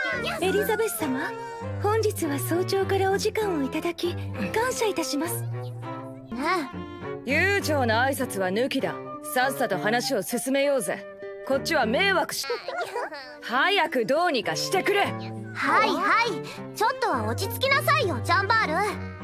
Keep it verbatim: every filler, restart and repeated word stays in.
エリザベス様、本日は早朝からお時間をいただき感謝いたします。 ねえ、悠長な挨拶は抜きだ。さっさと話を進めようぜ。こっちは迷惑し早くどうにかしてくれ。 はいはい、ちょっとは落ち着きなさいよジャンバール。